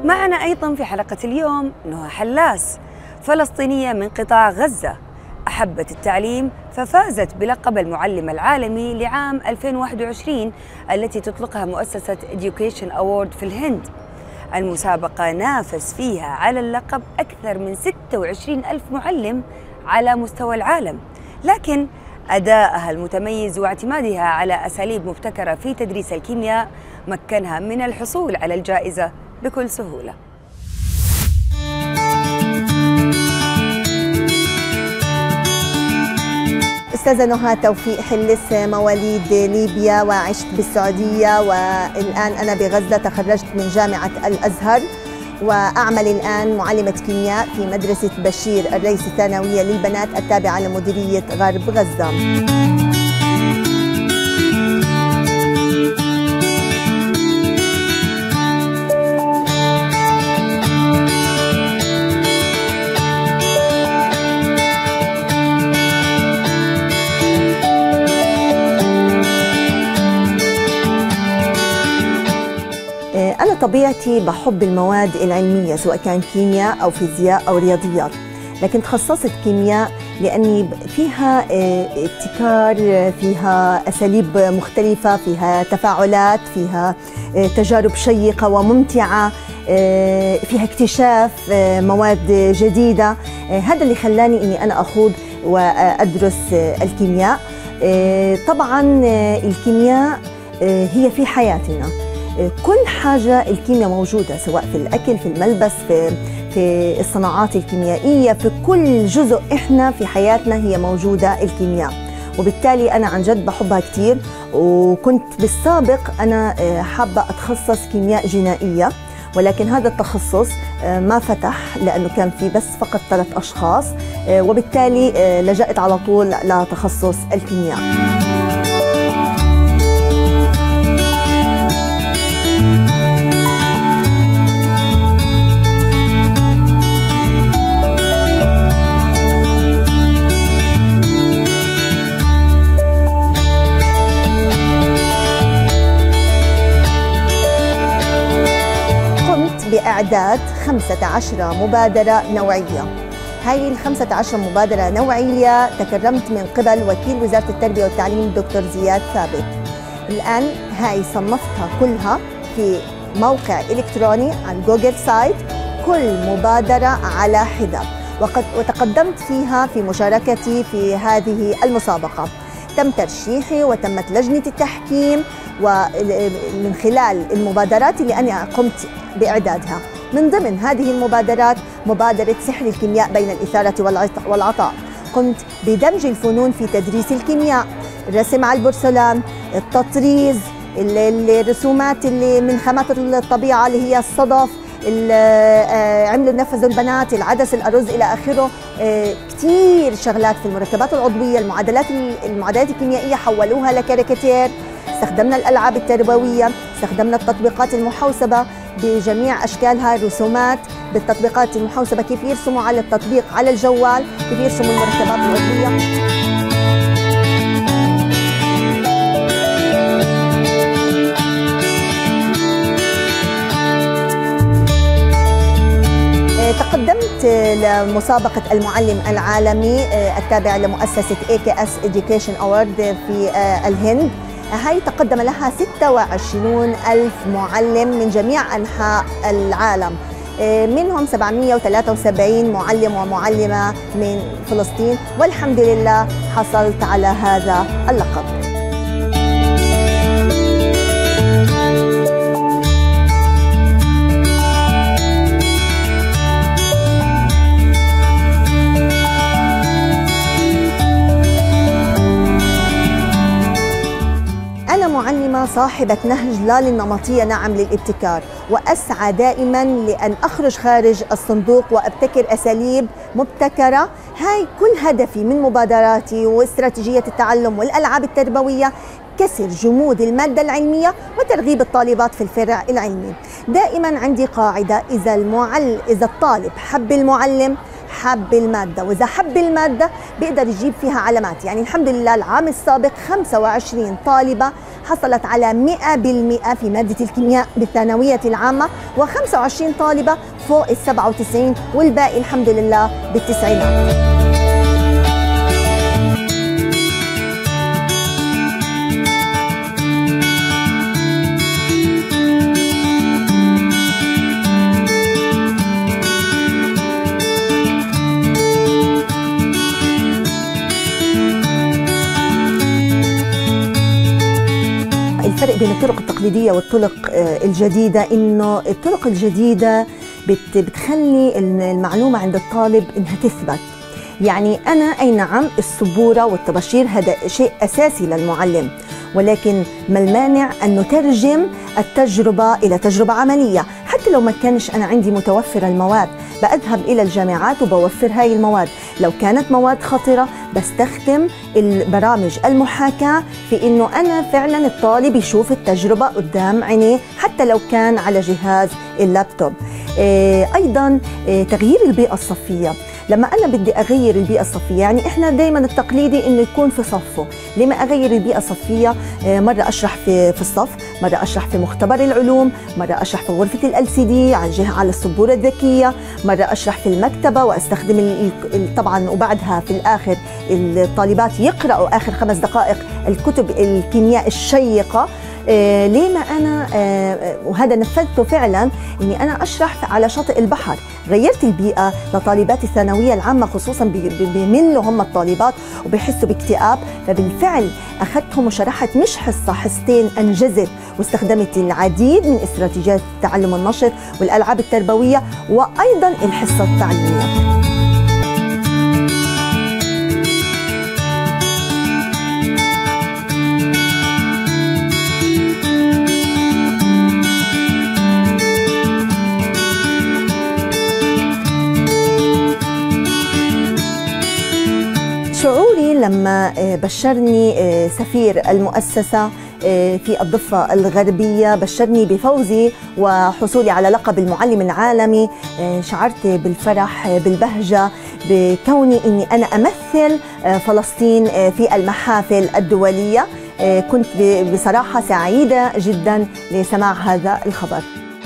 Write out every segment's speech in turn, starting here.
معنا أيضا في حلقة اليوم نهى حلاس، فلسطينية من قطاع غزة، أحبت التعليم ففازت بلقب المعلم العالمي لعام 2021 التي تطلقها مؤسسة Education Award في الهند. المسابقة نافس فيها على اللقب أكثر من 26 ألف معلم على مستوى العالم، لكن أدائها المتميز واعتمادها على أساليب مبتكرة في تدريس الكيمياء مكنها من الحصول على الجائزة بكل سهولة. أستاذة نهى توفيق حلس، مواليد ليبيا وعشت بالسعودية، والآن أنا بغزة. تخرجت من جامعة الأزهر وأعمل الآن معلمة كيمياء في مدرسة بشير الرئيس الثانوية للبنات التابعة لمديرية غرب غزة. أنا طبيعتي بحب المواد العلمية سواء كان كيمياء أو فيزياء أو رياضيات، لكن تخصصت كيمياء لأني فيها ابتكار، فيها أساليب مختلفة، فيها تفاعلات، فيها تجارب شيقة وممتعة، فيها اكتشاف مواد جديدة. هذا اللي خلاني أني أنا أخوض وأدرس الكيمياء. طبعا الكيمياء هي في حياتنا، كل حاجة الكيمياء موجودة، سواء في الأكل، في الملبس، في الصناعات الكيميائية، في كل جزء إحنا في حياتنا هي موجودة الكيمياء، وبالتالي أنا عن جد بحبها كتير. وكنت بالسابق أنا حابة أتخصص كيمياء جنائية، ولكن هذا التخصص ما فتح لأنه كان في بس فقط 3 أشخاص، وبالتالي لجأت على طول لتخصص الكيمياء. بإعداد 15 مبادرة نوعية. هاي ال 15 مبادرة نوعية تكرمت من قبل وكيل وزارة التربية والتعليم الدكتور زياد ثابت. الآن هاي صنفتها كلها في موقع إلكتروني عن جوجل سايت، كل مبادرة على حدة، وتقدمت فيها في مشاركتي في هذه المسابقة. تم ترشيحي وتمت لجنة التحكيم، ومن خلال المبادرات اللي أنا قمت بإعدادها. من ضمن هذه المبادرات مبادرة سحر الكيمياء بين الإثارة والعطاء. قمت بدمج الفنون في تدريس الكيمياء، الرسم على البورسلان، التطريز، الرسومات اللي من خامات الطبيعة اللي هي الصدف، عملوا نفذوا البنات العدس، الأرز إلى آخره. كتير شغلات في المركبات العضوية، المعادلات الكيميائية حولوها لكاريكاتير. استخدمنا الألعاب التربوية، استخدمنا التطبيقات المحوسبة بجميع أشكالها، رسومات بالتطبيقات المحوسبة، كيف يرسموا على التطبيق على الجوال، كيف يرسموا المركبات العضوية. تقدمت لمسابقة المعلم العالمي التابعة لمؤسسة AKS Education Award في الهند. هاي تقدم لها 26 ألف معلم من جميع أنحاء العالم، منهم 773 معلم ومعلمة من فلسطين، والحمد لله حصلت على هذا اللقب. معلمة صاحبة نهج لا للنمطية نعم للابتكار، وأسعى دائما لأن أخرج خارج الصندوق وأبتكر أساليب مبتكرة. هاي كل هدفي من مبادراتي واستراتيجية التعلم والألعاب التربوية كسر جمود المادة العلمية وترغيب الطالبات في الفرع العلمي. دائما عندي قاعدة، إذا الطالب حب المعلم حب المادة، وإذا حب المادة بيقدر يجيب فيها علامات. يعني الحمد لله العام السابق 25 طالبة حصلت على 100% في مادة الكيمياء بالثانوية العامة، و25 طالبة فوق ال97، والباقي الحمد لله بالتسعينات. الفرق بين الطرق التقليدية والطرق الجديدة إنه الطرق الجديدة بتخلي المعلومة عند الطالب إنها تثبت. يعني أنا أي نعم السبورة والطباشير هذا شيء أساسي للمعلم، ولكن ما المانع أن نترجم التجربة إلى تجربة عملية. حتى لو ما كانش أنا عندي متوفرة المواد بأذهب إلى الجامعات وبوفر هاي المواد. لو كانت مواد خطرة بستخدم البرامج المحاكاة في إنه أنا فعلا الطالب يشوف التجربة قدام عينيه حتى لو كان على جهاز اللابتوب. أيضا تغيير البيئة الصفية. لما أنا بدي أغير البيئة الصفية، يعني إحنا دايما التقليدي إنه يكون في صفه، لما أغير البيئة الصفية؟ مرة أشرح في الصف، مرة أشرح في مختبر العلوم، مرة أشرح في غرفة LCD على السبورة الذكية، مرة أشرح في المكتبة وأستخدم طبعا، وبعدها في الآخر الطالبات يقرأوا آخر 5 دقائق الكتب الكيمياء الشيقة. ليه ما أنا وهذا نفذته فعلا، إني أنا أشرح على شاطئ البحر. غيرت البيئة لطالبات الثانوية العامة، خصوصا بيملوا هم الطالبات وبيحسوا باكتئاب، فبالفعل أخذتهم وشرحت مش حصة حصتين، أنجزت واستخدمت العديد من استراتيجيات التعلم النشط والألعاب التربوية وأيضا الحصة التعليمية. شعوري لما بشرني سفير المؤسسة في الضفة الغربية، بشرني بفوزي وحصولي على لقب المعلم العالمي، شعرت بالفرح بالبهجة بكوني أني أنا أمثل فلسطين في المحافل الدولية. كنت بصراحة سعيدة جدا لسماع هذا الخبر.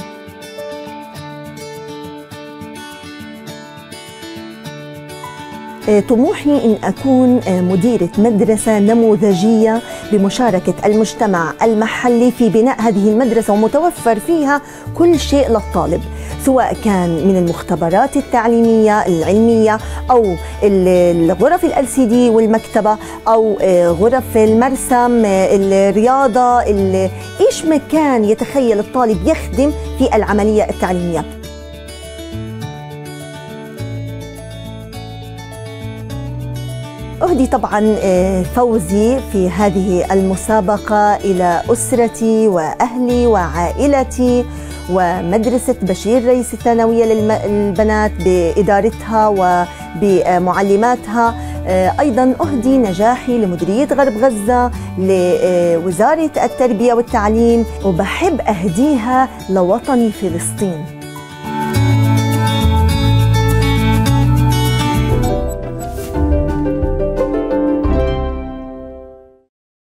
طموحي أن أكون مديرة مدرسة نموذجية بمشاركة المجتمع المحلي في بناء هذه المدرسة، ومتوفر فيها كل شيء للطالب، سواء كان من المختبرات التعليمية العلمية أو الغرف LCD والمكتبة أو غرف المرسم، الرياضة، إيش مكان يتخيل الطالب يخدم في العملية التعليمية. أهدي طبعا فوزي في هذه المسابقة إلى أسرتي وأهلي وعائلتي ومدرسة بشير رئيس الثانوية للبنات بإدارتها وبمعلماتها. أيضا أهدي نجاحي لمديرية غرب غزة، لوزارة التربية والتعليم، وبحب أهديها لوطني فلسطين.